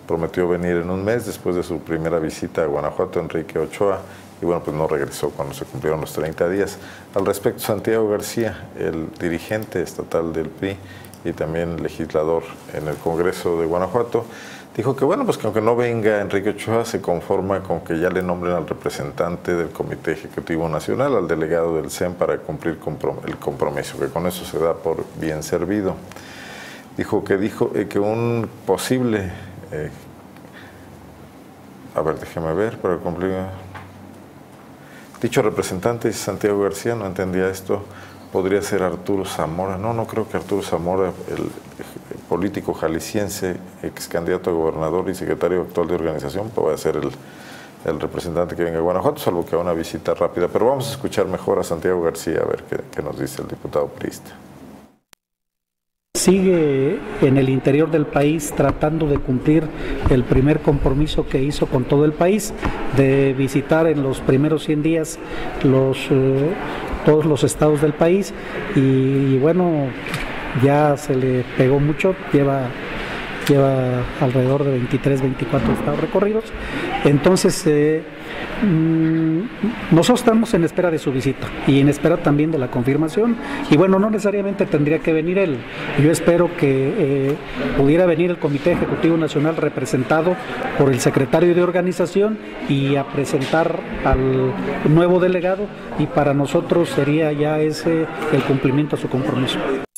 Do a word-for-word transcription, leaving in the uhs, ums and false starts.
prometió venir en un mes después de su primera visita a Guanajuato, Enrique Ochoa, y bueno, pues no regresó cuando se cumplieron los treinta días. Al respecto, Santiago García, el dirigente estatal del P R I y también legislador en el Congreso de Guanajuato, dijo que bueno, pues que aunque no venga Enrique Ochoa, se conforma con que ya le nombren al representante del Comité Ejecutivo Nacional, al delegado del C E N, para cumplir el compromiso, que con eso se da por bien servido. Dijo que, dijo, eh, que un posible, eh, a ver, déjeme ver, para cumplir, dicho representante, Santiago García, no entendía esto, podría ser Arturo Zamora. No, no creo que Arturo Zamora, el, el político jalisciense, ex candidato a gobernador y secretario actual de organización, pueda ser el, el representante que venga a Guanajuato, salvo que a una visita rápida. Pero vamos a escuchar mejor a Santiago García, a ver qué, qué nos dice el diputado priista. Sigue en el interior del país tratando de cumplir el primer compromiso que hizo con todo el país, de visitar en los primeros cien días los, eh, todos los estados del país, y, y bueno, ya se le pegó mucho, lleva, lleva alrededor de veintitrés, veinticuatro estados recorridos. Entonces, eh, mmm, nosotros estamos en espera de su visita y en espera también de la confirmación, y bueno, no necesariamente tendría que venir él. Yo espero que eh, pudiera venir el Comité Ejecutivo Nacional representado por el secretario de organización y a presentar al nuevo delegado, y para nosotros sería ya ese el cumplimiento a su compromiso.